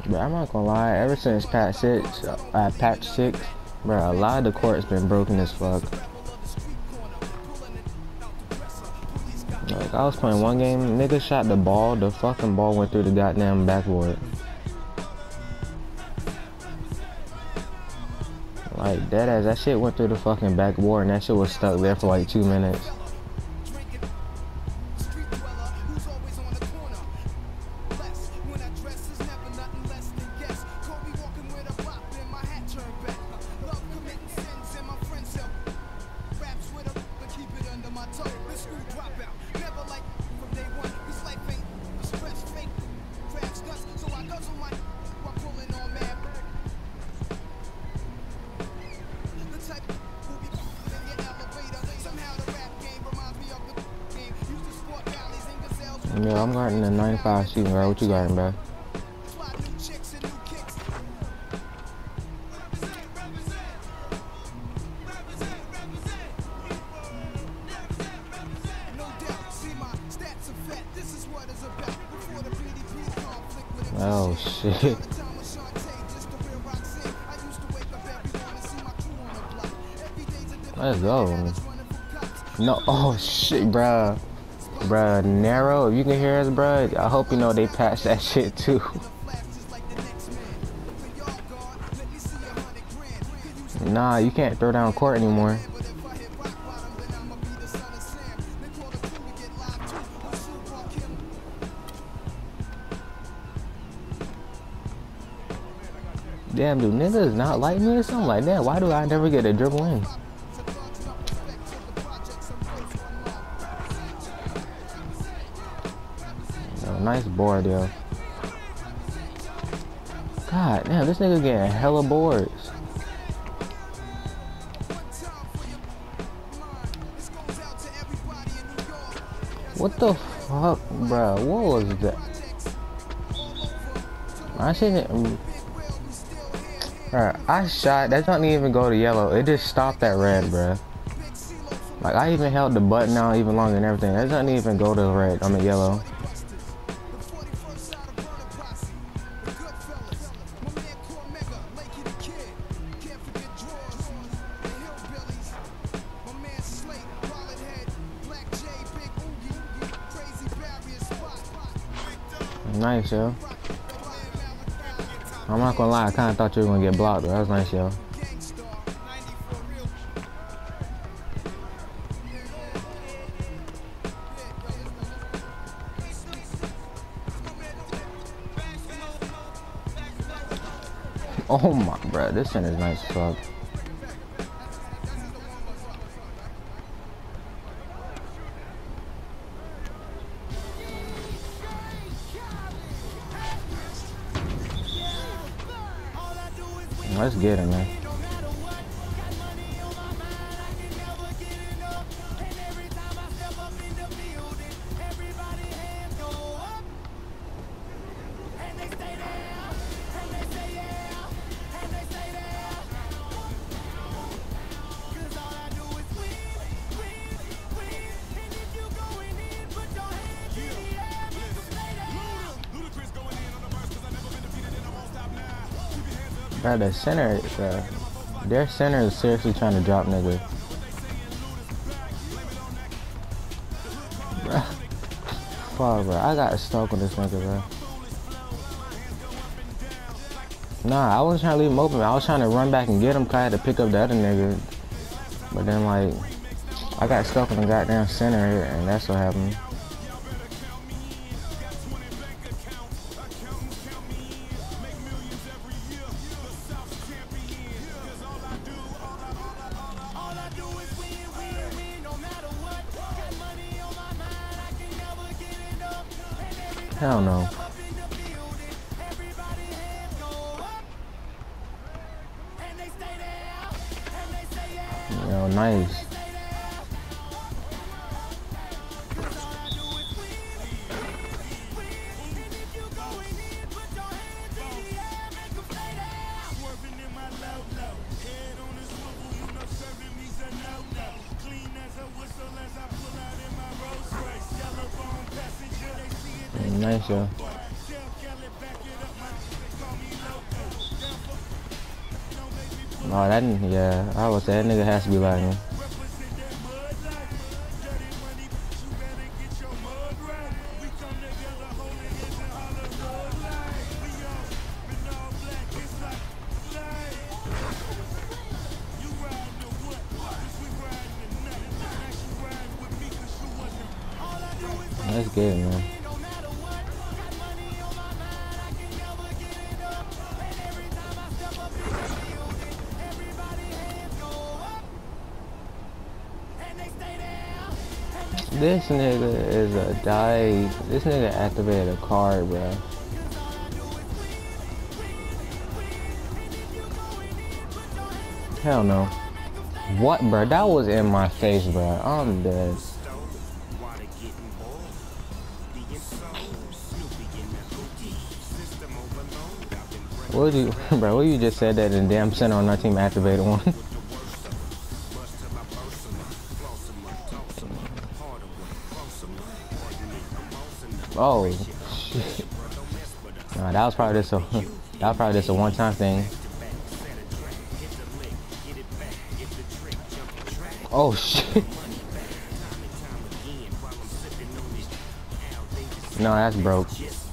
But I'm not gonna lie, ever since patch 6, bro, a lot of the court's been broken as fuck. Like, I was playing one game, nigga shot the ball, the fucking ball went through the goddamn backboard. Like, deadass, that shit went through the fucking backboard and that shit was stuck there for like 2 minutes. Yeah, I'm guarding the 95 shooting guard. What you guarding, bro? Oh shit. Let's go. No, oh shit, bruh. Bruh, narrow, if you can hear us, bruh, I hope you know they patched that shit too. Nah, you can't throw down court anymore. Damn, dude, niggas not like me or something like that? Why do I never get a dribble in? Nice board, yo. God damn, this nigga getting hella boards. What the fuck, bro? What was that? I shouldn't. Bro, I shot. That doesn't even go to yellow. It just stopped at red, bro. Like, I even held the button down even longer and everything. That doesn't even go to red. I mean yellow. Nice, yo. I'm not gonna lie, I kinda thought you were gonna get blocked, but that was nice, yo. Oh my, bro, this center is nice as fuck. Let's get him, man. Bro, the center, their center is seriously trying to drop niggas. Bro, fuck, bro, I got stuck with this nigga, bro. Nah, I wasn't trying to leave him open. I was trying to run back and get him, cause I had to pick up the other nigga. But then, like, I got stuck in the goddamn center, and that's what happened. Hell no. Yo, nice. Nice, yo. Oh, that, yeah, I would say that nigga has to be lagging. That's good, man. This nigga is a die. This nigga activated a card, bro. Hell no. What, bro? That was in my face, bro. I'm dead. What you, bro? What you just said that in damn center on our team activated one? Oh shit! Nah, that was probably just a one-time thing. Oh shit! No, that's broke.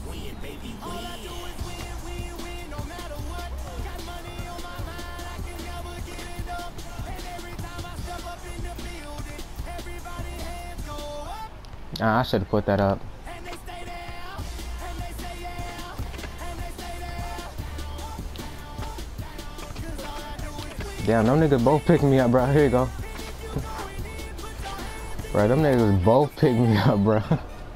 I should have put that up. Damn, them niggas both picking me up, bro. Here you go. Bro, them niggas both picking me up, bro.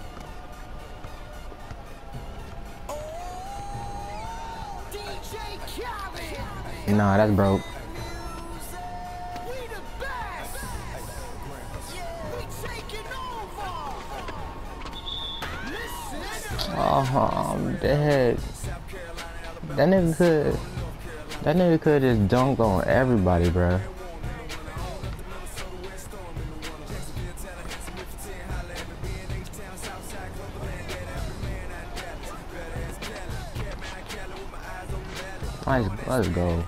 Nah, that's broke. Oh, I'm dead. That nigga could just dunk on everybody, bro. Nice, let's go.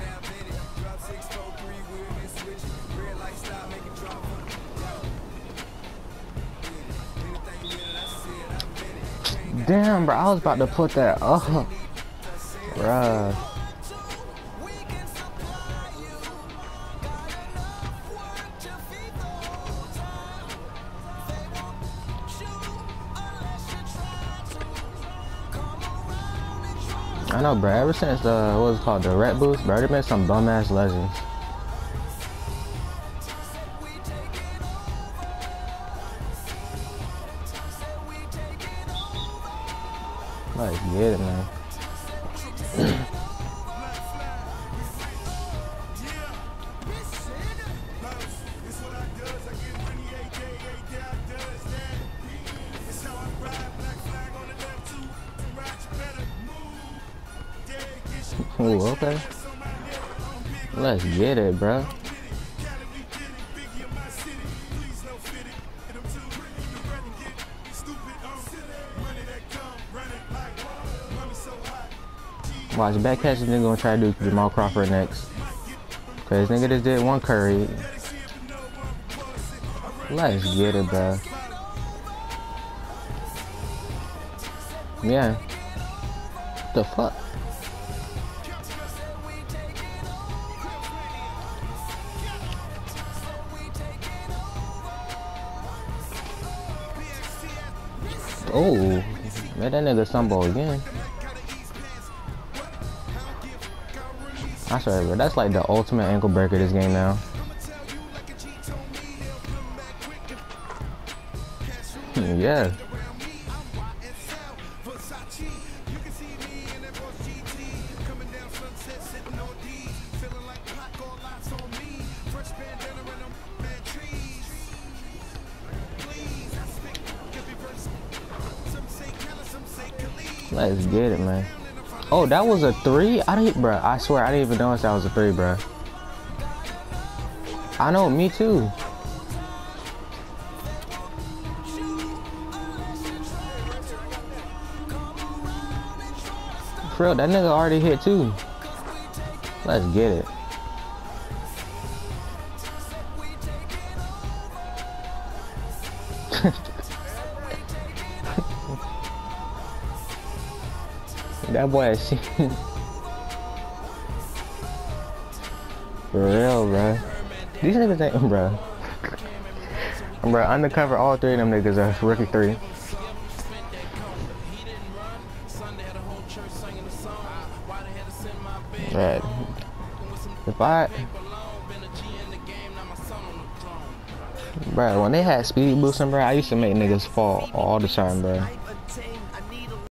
Damn, bro, I was about to put that up, bruh. I know, bro, ever since what was it called, the Red Boost, bro, there been some bum ass legends. Let's get it, man. Ooh, okay. Let's get it, bro. Watch, back catch this nigga gonna try to do Jamal Crawford next. Cause nigga just did one Curry. Let's get it, bro. Yeah. The fuck? Oh, made that nigga stumble again. I swear, bro, that's like the ultimate ankle breaker this game now. Yeah. Let's get it, man. Oh, that was a 3? Bro, I swear I didn't even notice that was a 3, bro. I know, me too. For real, that nigga already hit too. Let's get it. That boy is for real, bro. These niggas ain't, bro. Bro, undercover, all three of them niggas are rookie 3. Right. If I, bro, when they had speed boosting, bro, I used to make niggas fall all the time, bro.